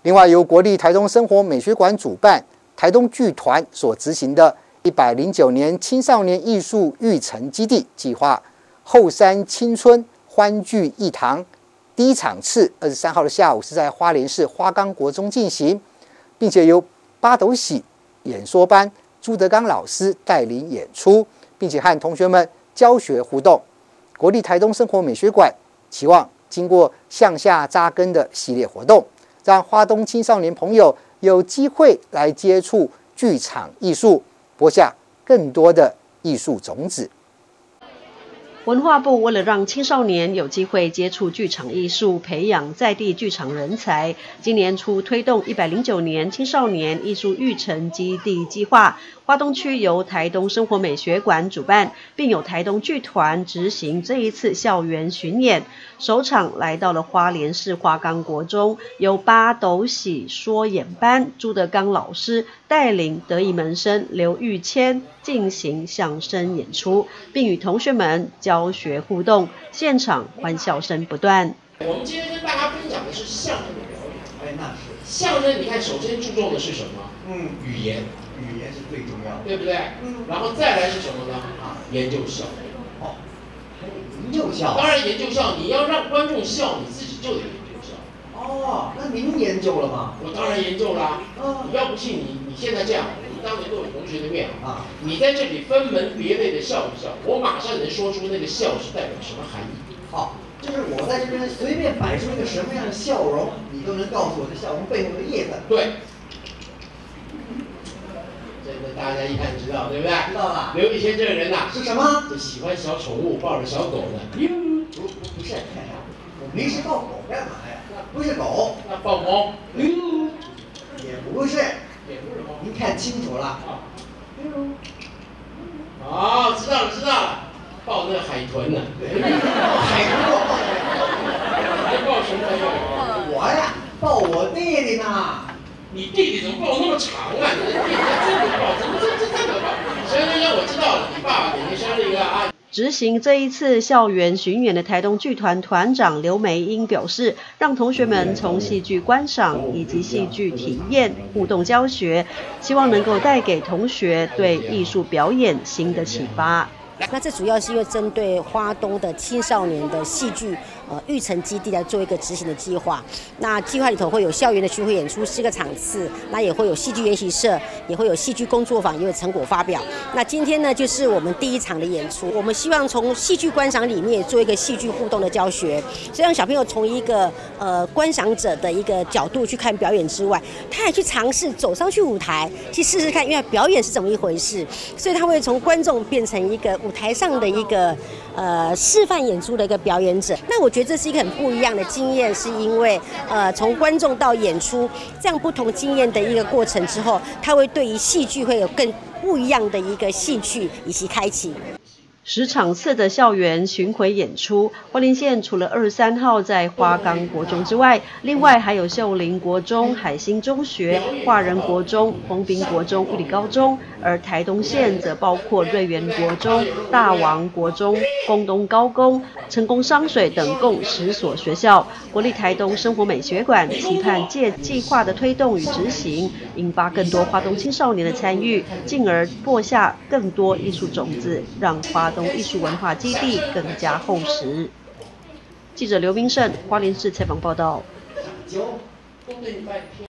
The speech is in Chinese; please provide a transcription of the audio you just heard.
另外，由国立台东生活美学馆主办、台东剧团所执行的109年青少年艺术育成基地计划后山青春欢聚一堂，第一场次23号的下午是在花莲市花岗国中进行，并且由八斗喜演说班朱德刚老师带领演出，并且和同学们教学互动。国立台东生活美学馆期望经过向下扎根的系列活动，让花东青少年朋友有机会来接触剧场艺术，播下更多的艺术种子。 文化部为了让青少年有机会接触剧场艺术，培养在地剧场人才，今年初推动109年青少年艺术育成基地计划，花东区由台东生活美学馆主办，并有台东剧团执行这一次校园巡演。首场来到了花莲市花岗国中，由八斗喜说演班朱德刚老师带领得意门生刘玉谦进行相声演出，并与同学们教学互动，现场欢笑声不断。 我们今天跟大家分享的是相声的表演。那是相声，你看首先注重的是什么？语言是最重要的， 对不对？然后再来是什么呢？研究笑。 研究笑。 当然研究笑，你要让观众笑，你自己就得研究笑。 那您研究了吗？ 我当然研究了。你要不信你现在这样，你当着各位同学的面你在这里分门别类的笑一笑，我马上能说出那个笑是代表什么含义。 就是我在这边随便摆出一个什么样的笑容，你都能告诉我这笑容背后的意思。 对。这个大家一看知道，对不对？ 知道了。 刘玉谦这个人是什么？ 就喜欢小宠物，抱着小狗的。 不是，我没事抱狗干嘛呀？不是狗， 那抱猫。 也不是。您看清楚了。 知道了，抱那个海豚呢。 海豚我抱。 还抱什么？ 我呀，抱我弟弟呢。 你弟弟怎么抱那么长啊？你的弟弟这个抱，怎么这个抱？行，我知道了，你爸爸给您生了一个执行这一次校园巡演的台东剧团团长刘美英表示，让同学们从戏剧观赏以及戏剧体验互动教学，希望能够带给同学对艺术表演新的启发。 那这主要是因为针对花东的青少年的戏剧育成基地来做一个执行的计划。那计划里头会有校园的巡回演出4个场次，那也会有戏剧研习社，也会有戏剧工作坊，也有成果发表。那今天呢，就是我们第一场的演出。我们希望从戏剧观赏里面做一个戏剧互动的教学，所以让小朋友从一个观赏者的一个角度去看表演之外，他也去尝试走上去舞台，去试试看，因为表演是怎么一回事。所以他会从观众变成一个舞台上的一个示范演出的一个表演者。那我觉得这是一个很不一样的经验，是因为从观众到演出这样不同经验的一个过程之后，他会对于戏剧会有更不一样的一个兴趣以及开启。 10场次的校园巡回演出，花莲县除了23号在花岗国中之外，另外还有秀林国中、海兴中学、华人国中、丰滨国中、玉里高中，而台东县则包括瑞园国中、大王国中、宫东高工、成功商水等共10所学校。国立台东生活美学馆期盼借计划的推动与执行，引发更多花东青少年的参与，进而播下更多艺术种子，让花东艺术文化基地更加厚实。记者刘明胜，花莲市采访报道。